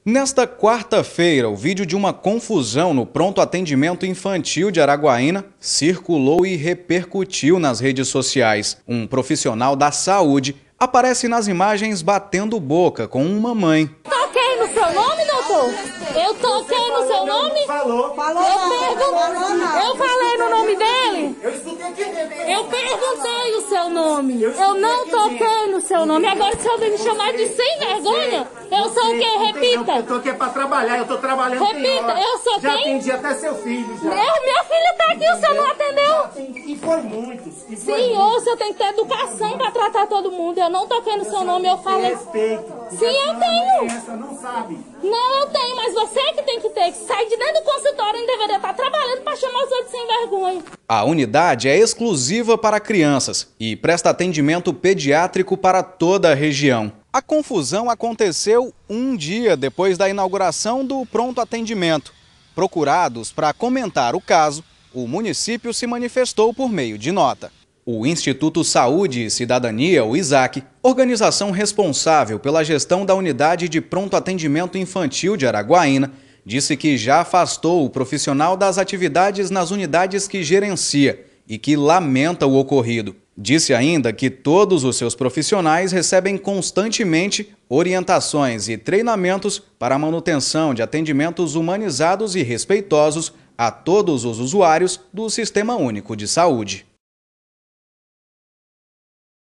Nesta quarta-feira, o vídeo de uma confusão no pronto atendimento infantil de Araguaína circulou e repercutiu nas redes sociais. Um profissional da saúde aparece nas imagens batendo boca com uma mãe. Toquei no seu nome, doutor? Eu toquei no seu nome? Falou. Eu falei no nome dele? Eu perguntei o seu nome. Eu não toquei no seu nome. Agora o senhor vem me chamar de sem vergonha? Eu sou o quê? Repita. Eu tô aqui pra trabalhar, eu tô trabalhando. Repita, eu sou já quem? atendi até seu filho. Já. Minha filha tá aqui, o senhor não atendeu? E foi muitos. Senhor, o senhor tem que ter educação pra tratar todo mundo. Eu não toquei no seu nome, eu falei. Respeito. Sim, eu tenho. Essa não sabe. Não, eu tenho, mas você que tem que ter. Que sai de dentro do consultório e deveria estar trabalhando pra chamar os outros sem vergonha. A unidade é exclusiva para crianças e presta atendimento pediátrico para toda a região. A confusão aconteceu um dia depois da inauguração do pronto atendimento. Procurados para comentar o caso, o município se manifestou por meio de nota. O Instituto Saúde e Cidadania, o ISAC, organização responsável pela gestão da unidade de pronto atendimento infantil de Araguaína, disse que já afastou o profissional das atividades nas unidades que gerencia e que lamenta o ocorrido. Disse ainda que todos os seus profissionais recebem constantemente orientações e treinamentos para a manutenção de atendimentos humanizados e respeitosos a todos os usuários do Sistema Único de Saúde.